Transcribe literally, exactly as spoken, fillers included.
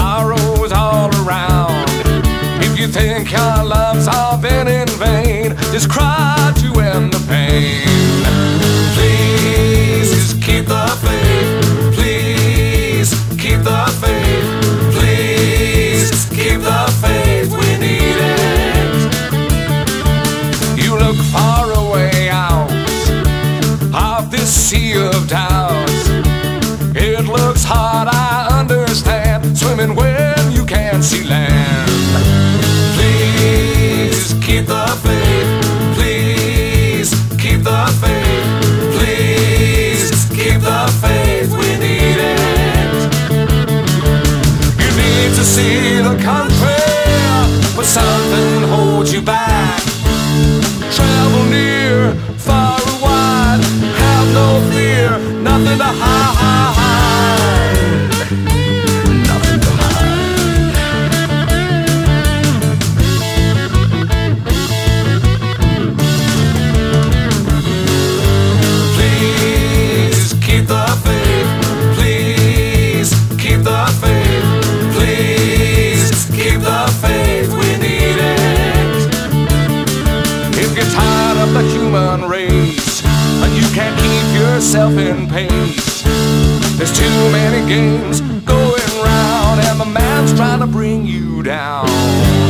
sorrows all around. If you think your love's all been in vain, just cry to end the pain. Please, just keep the faith. Please, keep the faith. Please, just keep the faith. We need it. You look far away out of this sea of doubts. It looks hard, I understand, swimming when you can't see land. Please keep the faith. Please keep the faith. Please keep the faith. We need it. You need to see the country, but something holds you back. Travel near, far and wide, have no fear, nothing to hide. Nothing to hide. Please keep the faith. Please keep the faith. Please keep the faith. We need it. If you're tired of the human race and you can't keep yourself in pace, there's too many games going round and the man's trying to bring you down.